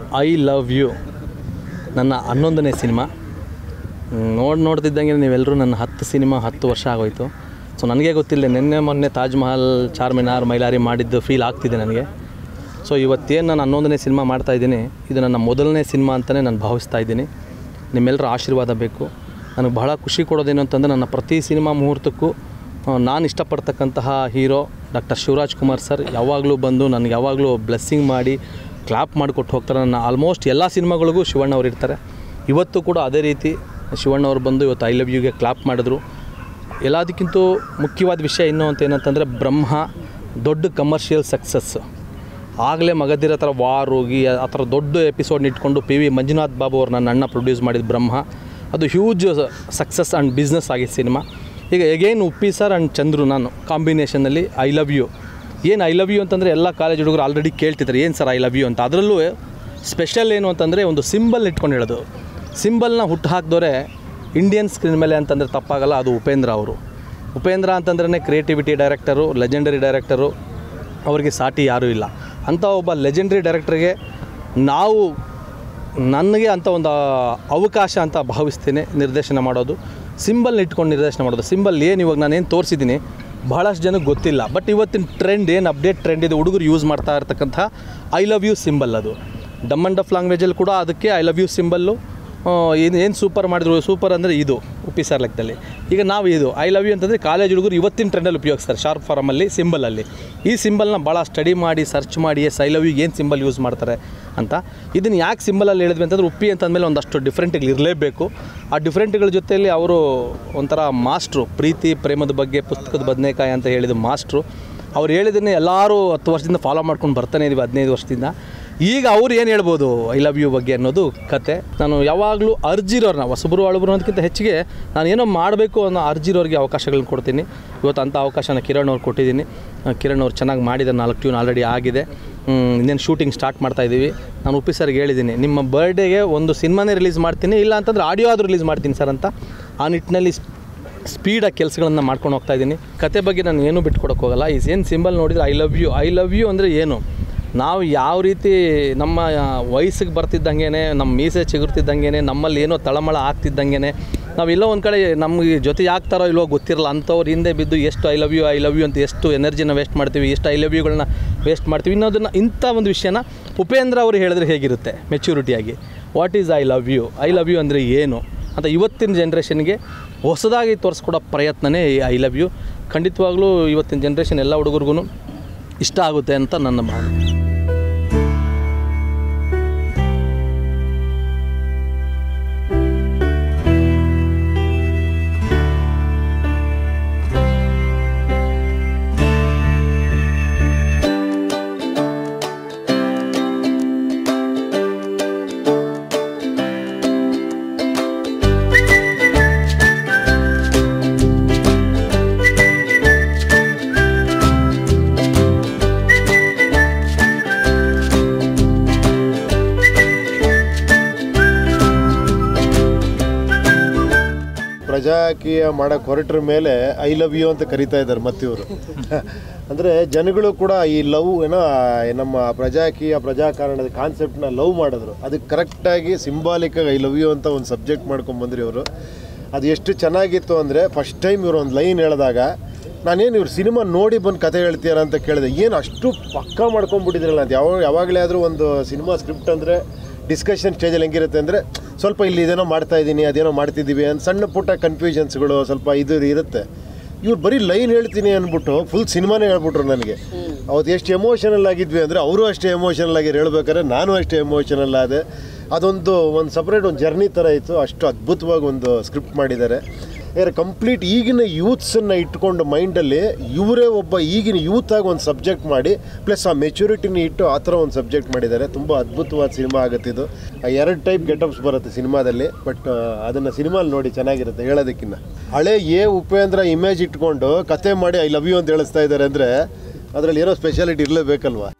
I love you ನನ್ನ 11ನೇ cinema. ನೋಡ್ತಿದ್ದಂಗೆ ನೀವೆಲ್ಲರೂ ನನ್ನ 10 ಸಿನಿಮಾ 10 ವರ್ಷ ಆಗೋಯಿತು. ಸೊ ನನಗೆ ಗೊತ್ತಿಲ್ಲ, ಮೊನ್ನೆ ತಾಜ್ ಮಹಲ್, ಚಾರ್ಮಿನಾರ್, ಮೈಲಾರಿ ಮಾಡಿದ್ದು ಫೀಲ್ ಆಗ್ತಿದೆ ನನಗೆ. ಸೊ ಇವತ್ತೇನು ನಾನು 11ನೇ ಸಿನಿಮಾ ಮಾಡ್ತಾಯಿದ್ದೀನಿ, ಇದು ನನ್ನ ಮೊದಲನೇ ಸಿನಿಮಾ ಅಂತಲೇ ನಾನು ಭಾವಿಸ್ತಾ ಇದ್ದೀನಿ. ನಿಮ್ಮೆಲ್ಲರ ಆಶೀರ್ವಾದ ಬೇಕು. ನನಗೆ ಬಹಳ ಖುಷಿ ಕೊಡೋದೇನು ಅಂತಂದರೆ, ನನ್ನ ಪ್ರತಿ ಸಿನಿಮಾ ಮುಹೂರ್ತಕ್ಕೂ ನಾನು ಇಷ್ಟಪಡ್ತಕ್ಕಂತಹ hero doctor Shivaraj Kumar sir ಯಾವಾಗಲೂ ಬಂದು ನನಗೆ ಯಾವಾಗಲೂ ಬ್ಲೆಸ್ಸಿಂಗ್ ಮಾಡಿ ಕ್ಲಾಪ್ ಮಾಡಿಕೊಟ್ಟು ಹೋಗ್ತಾರೆ. ನನ್ನ ಆಲ್ಮೋಸ್ಟ್ ಎಲ್ಲ ಸಿನಿಮಾಗಳಿಗೂ ಶಿವಣ್ಣವ್ರು ಇರ್ತಾರೆ. ಇವತ್ತು ಕೂಡ ಅದೇ ರೀತಿ ಶಿವಣ್ಣವ್ರು ಬಂದು ಇವತ್ತು ಐ ಲವ್ ಯುಗೆ ಕ್ಲಾಪ್ ಮಾಡಿದ್ರು. ಎಲ್ಲದಕ್ಕಿಂತ ಮುಖ್ಯವಾದ ವಿಷಯ ಇನ್ನೂ ಅಂತ ಏನಂತಂದರೆ, ಬ್ರಹ್ಮ ದೊಡ್ಡ ಕಮರ್ಷಿಯಲ್ ಸಕ್ಸಸ್ಸು. ಆಗಲೇ ಮಗದಿರೋ ಥರ ವಾರ್ ಹೋಗಿ ಆ ಥರ ದೊಡ್ಡ ಎಪಿಸೋಡ್ನ ಇಟ್ಕೊಂಡು PV ಮಂಜುನಾಥ್ ಬಾಬು ಅವ್ರು ನನ್ನ ಅಣ್ಣ ಪ್ರೊಡ್ಯೂಸ್ ಮಾಡಿದ ಬ್ರಹ್ಮ, ಅದು ಹ್ಯೂಜ್ ಸಕ್ಸಸ್ ಆ್ಯಂಡ್ ಬಿಸ್ನೆಸ್ ಆಗಿದ್ದ ಸಿನಿಮಾ. ಈಗ again Uppi sir and Chandru ನಾನು ಕಾಂಬಿನೇಷನಲ್ಲಿ ಐ ಲವ್ ಯು. ಏನು ಐ ಲವ್ ಯು ಅಂತಂದರೆ ಎಲ್ಲ ಕಾಲೇಜ್ ಹುಡುಗರು ಆಲ್ರೆಡಿ ಕೇಳ್ತಿದ್ದಾರೆ ಏನು ಸರ್ ಐ ಲವ್ ಯು ಅಂತ. ಅದರಲ್ಲೂ ಸ್ಪೆಷಲ್ ಏನು ಅಂತಂದರೆ, ಒಂದು ಸಿಂಬಲ್ ಇಟ್ಕೊಂಡು ಹೇಳೋದು. ಸಿಂಬಲ್ನ ಹುಟ್ಟು ಹಾಕಿದವರೆ ಇಂಡಿಯನ್ ಸ್ಕ್ರೀನ್ ಮೇಲೆ ಅಂತಂದರೆ ತಪ್ಪಾಗಲ್ಲ, ಅದು ಉಪೇಂದ್ರ ಅವರು. ಉಪೇಂದ್ರ ಅಂತಂದ್ರೇ ಕ್ರಿಯೇಟಿವಿಟಿ ಡೈರೆಕ್ಟರು, ಲೆಜೆಂಡರಿ ಡೈರೆಕ್ಟರು, ಅವರಿಗೆ ಸಾಟಿ ಯಾರೂ ಇಲ್ಲ. ಅಂಥ ಒಬ್ಬ ಲೆಜೆಂಡ್ರಿ ಡೈರೆಕ್ಟ್ರಿಗೆ ನನಗೆ ಅಂಥ ಒಂದು ಅವಕಾಶ ಅಂತ ಭಾವಿಸ್ತೀನಿ ನಿರ್ದೇಶನ ಮಾಡೋದು, ಸಿಂಬಲ್ನ ಇಟ್ಕೊಂಡು ನಿರ್ದೇಶನ ಮಾಡೋದು. ಸಿಂಬಲ್ ಏನು ಇವಾಗ ನಾನೇನು ತೋರಿಸಿದ್ದೀನಿ ಭಾಳಷ್ಟು ಜನಕ್ಕೆ ಗೊತ್ತಿಲ್ಲ, ಬಟ್ ಇವತ್ತಿನ ಟ್ರೆಂಡ್ ಏನು ಅಪ್ಡೇಟ್ ಟ್ರೆಂಡ್ ಇದೆ, ಹುಡುಗರು ಯೂಸ್ ಮಾಡ್ತಾ ಇರ್ತಕ್ಕಂಥ ಐ ಲವ್ ಯು ಸಿಂಬಲ್. ಅದು ಡಮ್ ಆ್ಯಂಡ್ ಡಫ್ ಲ್ಯಾಂಗ್ವೇಜಲ್ಲಿ ಕೂಡ ಅದಕ್ಕೆ ಐ ಲವ್ ಯು ಸಿಂಬಲ್ಲು ಏನು ಸೂಪರ್ ಮಾಡಿದ್ರು. ಸೂಪರ್ ಅಂದರೆ ಇದು ಉಪ್ಪಿ ಸರ್ ಲೆಕ್ಕದಲ್ಲಿ. ಈಗ ನಾವು ಇದು ಐ ಲವ್ ಯು ಅಂತಂದರೆ ಕಾಲೇಜ್ ಹುಡುಗರು ಇವತ್ತಿನ ಟ್ರೆಂಡಲ್ಲಿ ಉಪಯೋಗಿಸ್ತಾರೆ, ಶಾರ್ಪ್ ಫಾರಮಲ್ಲಿ ಸಿಂಬಲಲ್ಲಿ. ಈ ಸಿಂಬಲ್ನ ಭಾಳ ಸ್ಟಡಿ ಮಾಡಿ ಸರ್ಚ್ ಮಾಡಿ ಐ ಲವ್ ಯು ಏನು ಸಿಂಬಲ್ ಯೂಸ್ ಮಾಡ್ತಾರೆ ಅಂತ. ಇದನ್ನು ಯಾಕೆ ಸಿಂಬಲಲ್ಲಿ ಹೇಳಿದ್ವಿ ಅಂತಂದರೆ, ಉಪ್ಪಿ ಅಂತಂದಮೇಲೆ ಒಂದಷ್ಟು ಡಿಫ್ರೆಂಟ್ಗಳು ಇರಲೇಬೇಕು. ಆ ಡಿಫ್ರೆಂಟ್ಗಳ ಜೊತೆಯಲ್ಲಿ ಅವರು ಒಂಥರ ಮಾಸ್ಟ್ರು, ಪ್ರೀತಿ ಪ್ರೇಮದ ಬಗ್ಗೆ ಪುಸ್ತಕದ ಬದನೆಕಾಯಿ ಅಂತ ಹೇಳಿದ ಮಾಸ್ಟ್ರು. ಅವ್ರು ಹೇಳಿದ್ದನ್ನೇ ಎಲ್ಲರೂ 10 ವರ್ಷದಿಂದ ಫಾಲೋ ಮಾಡ್ಕೊಂಡು ಬರ್ತಾನೆ ಇದ್ದೀವಿ, 15 ವರ್ಷದಿಂದ. ಈಗ ಅವ್ರು ಏನು ಹೇಳ್ಬೋದು ಐ ಲವ್ ಯು ಬಗ್ಗೆ ಅನ್ನೋದು ಕತೆ. ನಾನು ಯಾವಾಗಲೂ ಅರ್ಜಿರೋರನ್ನ, ಹೊಸಬರು ಹಳಬರು ಅನ್ನೋದಕ್ಕಿಂತ ಹೆಚ್ಚಿಗೆ ನಾನು ಏನೋ ಮಾಡಬೇಕು ಅನ್ನೋ ಅರ್ಜಿರೋರಿಗೆ ಅವಕಾಶಗಳನ್ನ ಕೊಡ್ತೀನಿ. ಇವತ್ತು ಅಂಥ ಅವಕಾಶನ ಕಿರಣ್ ಅವ್ರು ಕೊಟ್ಟಿದ್ದೀನಿ. ಕಿರಣ್ ಅವ್ರು ಚೆನ್ನಾಗಿ ಮಾಡಿದ್ದಾರೆ. 4 ಟ್ಯೂನ್ ಆಲ್ರೆಡಿ ಆಗಿದೆ. ಇನ್ನೇನು ಶೂಟಿಂಗ್ ಸ್ಟಾರ್ಟ್ ಮಾಡ್ತಾಯಿದ್ದೀವಿ. ನಾನು ಉಪ್ಪಿ ಸರ್ಗೆ ಹೇಳಿದ್ದೀನಿ, ನಿಮ್ಮ ಬರ್ಡೇಗೆ ಒಂದು ಸಿನಿಮಾನೇ ರಿಲೀಸ್ ಮಾಡ್ತೀನಿ, ಇಲ್ಲ ಅಂತಂದರೆ ಆಡಿಯೋ ಆದರೂ ರಿಲೀಸ್ ಮಾಡ್ತೀನಿ ಸರ್ ಅಂತ. ಆ ನಿಟ್ಟಿನಲ್ಲಿ ಸ್ಪೀಡಾಗಿ ಕೆಲಸಗಳನ್ನು ಮಾಡ್ಕೊಂಡು ಹೋಗ್ತಾಯಿದ್ದೀನಿ. ಕತೆ ಬಗ್ಗೆ ನಾನು ಏನೂ ಬಿಟ್ಕೊಡೋಕೆ ಹೋಗಲ್ಲ. ಏನು ಸಿಂಬಲ್ ನೋಡಿದರೆ ಐ ಲವ್ ಯು ಅಂದರೆ ಏನು, ನಾವು ಯಾವ ರೀತಿ ನಮ್ಮ ವಯಸ್ಸಿಗೆ ಬರ್ತಿದ್ದಂಗೆ, ನಮ್ಮ ಮೀಸೆ ಚಿಗುರ್ತಿದ್ದಂಗೆ, ನಮ್ಮಲ್ಲಿ ಏನೋ ತಳಮಳ ಆಗ್ತಿದ್ದಂಗೆ, ನಾವೆಲ್ಲೋ ಒಂದು ಕಡೆ ನಮಗೆ ಜೊತೆ ಆಗ್ತಾರೋ ಇಲ್ಲವೋ ಗೊತ್ತಿರಲ್ಲ, ಅಂಥವ್ರು ಹಿಂದೆ ಬಿದ್ದು ಎಷ್ಟು ಐ ಲವ್ ಯು ಅಂತ ಎಷ್ಟು ಎನರ್ಜಿನ ವೇಸ್ಟ್ ಮಾಡ್ತೀವಿ, ಎಷ್ಟು ಐ ಲವ್ ಯುಗಳನ್ನ ವೇಸ್ಟ್ ಮಾಡ್ತೀವಿ ಅನ್ನೋದನ್ನು, ಇಂಥ ಒಂದು ವಿಷಯನ ಉಪೇಂದ್ರ ಅವರು ಹೇಳಿದ್ರೆ ಹೇಗಿರುತ್ತೆ ಮೆಚ್ಯೂರಿಟಿಯಾಗಿ. What is I love you ಅಂದರೆ ಏನು ಅಂತ ಇವತ್ತಿನ ಜನ್ರೇಷನ್ಗೆ ಹೊಸದಾಗಿ ತೋರಿಸ್ಕೊಡೋ ಪ್ರಯತ್ನನೇ ಐ ಲವ್ ಯು. ಖಂಡಿತವಾಗ್ಲೂ ಇವತ್ತಿನ ಜನ್ರೇಷನ್ ಎಲ್ಲ ಹುಡುಗರಿಗೂ ಇಷ್ಟ ಆಗುತ್ತೆ ಅಂತ ನನ್ನ ಭಾವನೆ. ಪ್ರಜಾಕೀಯ ಮಾಡೋಕ್ಕೆ ಹೊರಟ್ರ ಮೇಲೆ ಐ ಲವ್ ಯು ಅಂತ ಕರಿತಾ ಇದ್ದಾರೆ ಮತ್ತಿವರು. ಅಂದರೆ ಜನಗಳು ಕೂಡ ಈ ಲವ್ ಏನೋ ನಮ್ಮ ಪ್ರಜಾಕಾರಣದ ಕಾನ್ಸೆಪ್ಟನ್ನ ಲವ್ ಮಾಡಿದ್ರು. ಅದಕ್ಕೆ ಕರೆಕ್ಟಾಗಿ ಸಿಂಬಾಲಿಕಾಗಿ ಐ ಲವ್ ಯು ಅಂತ ಒಂದು ಸಬ್ಜೆಕ್ಟ್ ಮಾಡ್ಕೊಂಬಂದ್ರಿ ಇವರು. ಅದು ಎಷ್ಟು ಚೆನ್ನಾಗಿತ್ತು ಅಂದರೆ, ಫಸ್ಟ್ ಟೈಮ್ ಇವರು ಒಂದು ಲೈನ್ ಹೇಳಿದಾಗ ನಾನೇನು ಇವ್ರು ಸಿನಿಮಾ ನೋಡಿ ಬಂದು ಕತೆ ಹೇಳ್ತೀರ ಅಂತ ಕೇಳಿದೆ. ಏನು ಅಷ್ಟು ಪಕ್ಕಾ ಮಾಡ್ಕೊಂಡ್ಬಿಟ್ಟಿದ್ರಲ್ಲ ಅಂತ. ಯಾವಾಗಲೇ ಆದರೂ ಒಂದು ಸಿನಿಮಾ ಸ್ಕ್ರಿಪ್ಟ್ ಅಂದರೆ ಡಿಸ್ಕಷನ್ ಸ್ಟೇಜಲ್ಲಿ ಹೆಂಗಿರುತ್ತೆ ಅಂದರೆ, ಸ್ವಲ್ಪ ಇಲ್ಲಿ ಇದೇನೋ ಮಾಡ್ತಾಯಿದ್ದೀನಿ, ಅದೇನೋ ಮಾಡ್ತಿದ್ದೀವಿ ಅಂತ ಸಣ್ಣ ಪುಟ್ಟ ಕನ್ಫ್ಯೂಷನ್ಸ್ಗಳು ಸ್ವಲ್ಪ ಇದು ಇರುತ್ತೆ. ಇವ್ರು ಬರೀ ಲೈನ್ ಹೇಳ್ತೀನಿ ಅಂದ್ಬಿಟ್ಟು ಫುಲ್ ಸಿನಿಮಾನೇ ಹೇಳ್ಬಿಟ್ರು ನನಗೆ. ಅವತ್ತು ಎಷ್ಟು ಎಮೋಷನಲ್ ಆಗಿದ್ವಿ ಅಂದರೆ, ಅವರು ಅಷ್ಟೇ ಎಮೋಷನಲ್ ಆಗಿ ಹೇಳ್ಬೇಕಾದ್ರೆ ನಾನು ಅಷ್ಟೇ ಎಮೋಷನಲ್ ಆದೆ. ಅದೊಂದು ಸಪ್ರೇಟ್ ಒಂದು ಜರ್ನಿ ಥರ ಇತ್ತು. ಅಷ್ಟು ಅದ್ಭುತವಾಗಿ ಒಂದು ಸ್ಕ್ರಿಪ್ಟ್ ಮಾಡಿದ್ದಾರೆ. ಯಾರು ಕಂಪ್ಲೀಟ್ ಈಗಿನ ಯೂತ್ಸನ್ನು ಇಟ್ಕೊಂಡು ಮೈಂಡಲ್ಲಿ ಇವರೇ ಒಬ್ಬ ಈಗಿನ ಯೂತಾಗಿ ಒಂದು ಸಬ್ಜೆಕ್ಟ್ ಮಾಡಿ, ಪ್ಲಸ್ ಆ ಮೆಚುರಿಟಿನ ಇಟ್ಟು ಆ ಥರ ಒಂದು ಸಬ್ಜೆಕ್ಟ್ ಮಾಡಿದ್ದಾರೆ. ತುಂಬ ಅದ್ಭುತವಾದ ಸಿನಿಮಾ ಆಗುತ್ತಿದ್ದು. 2 ಟೈಪ್ ಗೆಟಪ್ಸ್ ಬರುತ್ತೆ ಸಿನಿಮಾದಲ್ಲಿ, ಬಟ್ ಅದನ್ನು ಸಿನಿಮಾಲಿ ನೋಡಿ ಚೆನ್ನಾಗಿರುತ್ತೆ ಹೇಳೋದಕ್ಕಿಂತ. ಹಳೆ ಉಪೇಂದ್ರ ಇಮೇಜ್ ಇಟ್ಕೊಂಡು ಕತೆ ಮಾಡಿ ಐ ಲವ್ ಯು ಅಂತ ಹೇಳಿಸ್ತಾ ಇದ್ದಾರೆ ಅಂದರೆ ಅದರಲ್ಲಿ ಏನೋ ಸ್ಪೆಷಾಲಿಟಿ ಇರಲೇಬೇಕಲ್ವ.